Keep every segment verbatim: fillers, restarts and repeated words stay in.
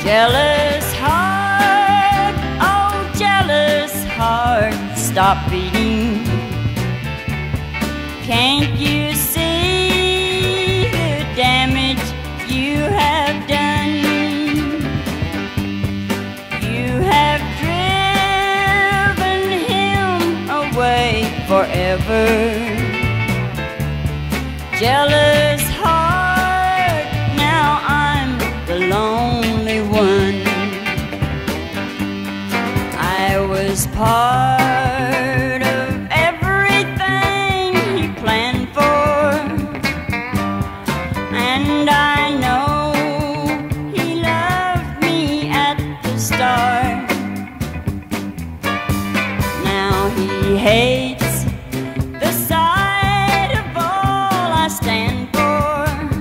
Jealous heart, oh jealous heart, stop beating. Can't you see the damage you have done? You have driven him away forever. Jealous heart, now I'm the lonely one. I was part of everything he planned for, and I know he loved me at the start. Now he hates the sight of all I stand for,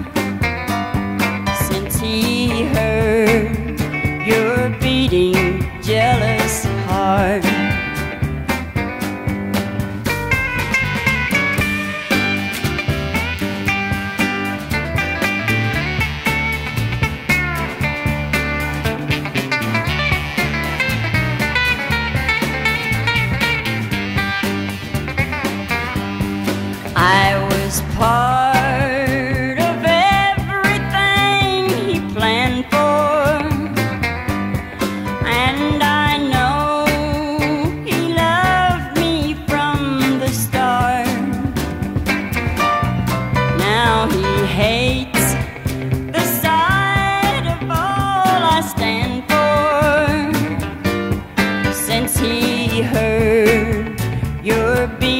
since he heard your beating jealous heart. I was part of everything he planned for, and I know he loved me from the start. Now he hates the sight of all I stand for, since he heard your beat